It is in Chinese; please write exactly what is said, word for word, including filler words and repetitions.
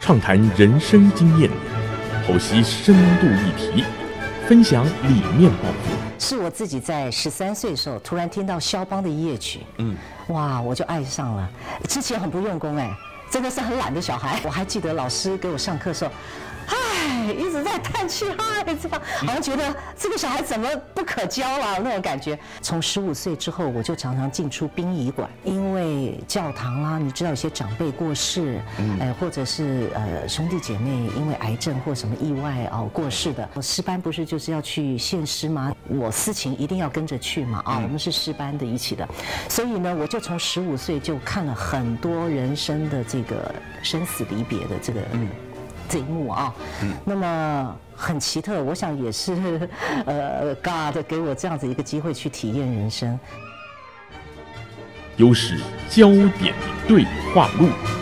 畅谈人生经验，剖析深度议题，分享理念抱负。 是我自己在十三岁的时候，突然听到肖邦的夜曲，嗯，哇，我就爱上了。之前很不用功哎，真的是很懒的小孩。我还记得老师给我上课的时候，唉，一直在叹气，唉，这样好像觉得这个小孩怎么不可教啊那种感觉。从十五岁之后，我就常常进出殡仪馆，因为教堂啊，你知道有些长辈过世，嗯、呃，或者是呃兄弟姐妹因为癌症或什么意外哦过世的，诗班不是就是要去献诗吗？我司琴一定要跟着去嘛啊，我们是诗班的一起的，所以呢，我就从十五岁就看了很多人生的这个生死离别的这个。嗯这一幕啊，嗯、那么很奇特，我想也是，呃 ，God 给我这样子一个机会去体验人生。 优势焦点对话录。